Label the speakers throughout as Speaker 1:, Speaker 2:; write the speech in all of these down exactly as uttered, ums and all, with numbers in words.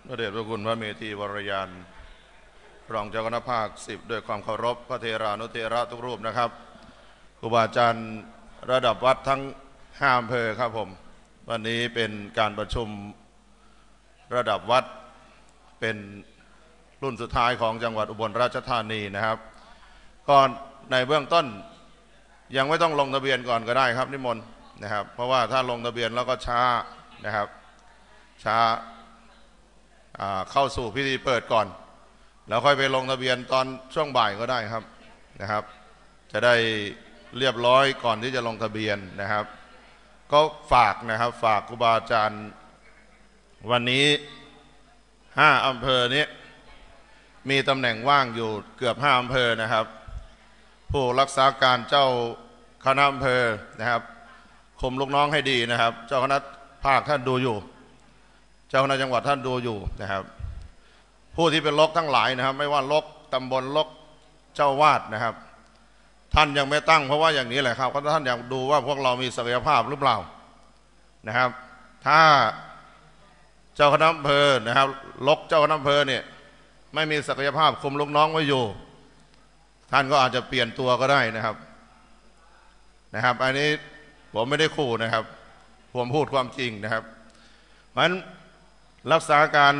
Speaker 1: พระเดชพระคุณพระเมธีวรยานรองเจ้าคณะภาคสิบด้วยความเคารพพระเทรานุเทระทุกรูปนะครับครูบาอาจารย์ระดับวัดทั้งห้าอำเภอครับผมวันนี้เป็นการประชุมระดับวัดเป็นรุ่นสุดท้ายของจังหวัดอุบลราชธานีนะครับก่อนในเบื้องต้นยังไม่ต้องลงทะเบียนก่อนก็ได้ครับนิมนต์นะครับเพราะว่าถ้าลงทะเบียนแล้วก็ช้านะครับช้าเข้าสู่พิธีเปิดก่อนแล้วค่อยไปลงทะเบียนตอนช่วงบ่ายก็ได้ครับนะครับจะได้เรียบร้อยก่อนที่จะลงทะเบียนนะครับก็ฝากนะครับฝากครูบาอาจารย์วันนี้ห้าอำเภอนี้มีตำแหน่งว่างอยู่เกือบห้าอำเภอนะครับผู้รักษาการเจ้าคณะอำเภอนะครับคุมลูกน้องให้ดีนะครับเจ้าคณะภาคท่านดูอยู่เจ้าคณะจังหวัดท่านดูอยู่นะครับผู้ที่เป็นลกทั้งหลายนะครับไม่ว่าลกตำบลลกเจ้าวาดนะครับท่านยังไม่ตั้งเพราะว่าอย่างนี้แหละครับเพราะท่านอยากดูว่าพวกเรามีศักยภาพหรือเปล่านะครับถ้าเจ้าคณะอำเภอนะครับลกเจ้าคณะอำเภอเนี่ยไม่มีศักยภาพคุมลูกน้องไว้อยู่ท่านก็อาจจะเปลี่ยนตัวก็ได้นะครับนะครับอันนี้ผมไม่ได้ขู่นะครับผมพูดความจริงนะครับเพราะฉะนั้นรักษาการ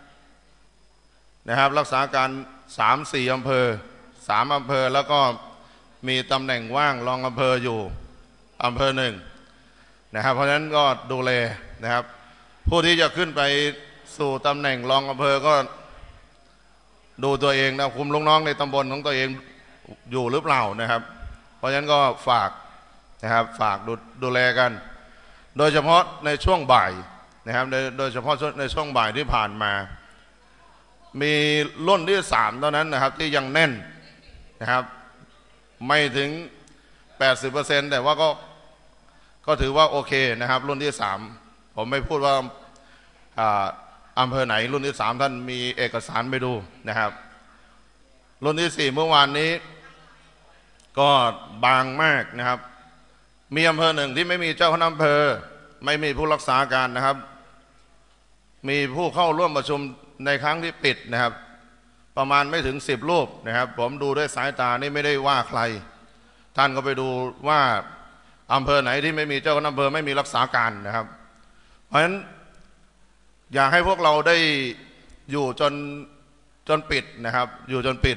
Speaker 1: นะครับรักษาการสามสี่อำเภอสามอำเภอแล้วก็มีตำแหน่งว่างรองอำเภออยู่อำเภอหนึ่งนะครับเพราะฉะนั้นก็ดูแลนะครับผู้ที่จะขึ้นไปสู่ตำแหน่งรองอำเภอก็ดูตัวเองนะคุมลูกน้องในตำบลของตัวเองอยู่หรือเปล่านะครับเพราะฉะนั้นก็ฝากนะครับฝากดูดูแลกันโดยเฉพาะในช่วงบ่ายนะครับโดยเฉพาะในช่วงบ่ายที่ผ่านมามีรุ่นที่สามเท่านั้นนะครับที่ยังแน่นนะครับไม่ถึง แปดสิบเปอร์เซ็นต์ แต่ว่าก็ก็ถือว่าโอเคนะครับรุ่นที่สามผมไม่พูดว่าอำเภอไหนรุ่นที่สามท่านมีเอกสารไปดูนะครับรุ่นที่สี่เมื่อวานนี้ก็บางมากนะครับมีอำเภอหนึ่งที่ไม่มีเจ้าคณะอำเภอไม่มีผู้รักษาการนะครับมีผู้เข้าร่วมประชุมในครั้งที่ปิดนะครับประมาณไม่ถึงสิบรูปนะครับผมดูด้วยสายตานี่ไม่ได้ว่าใครท่านก็ไปดูว่าอำเภอไหนที่ไม่มีเจ้าคณะอำเภอไม่มีรักษาการนะครับเพราะฉะนั้นอยากให้พวกเราได้อยู่จนจนปิดนะครับอยู่จนปิด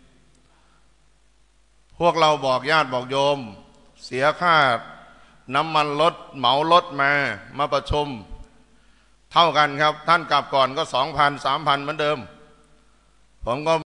Speaker 1: พวกเราบอกญาติบอกโยมเสียค่าน้ำมันรถเหมารถมามาประชุมเท่ากันครับท่านกลับก่อนก็สองพันสามพันเหมือนเดิมผมก็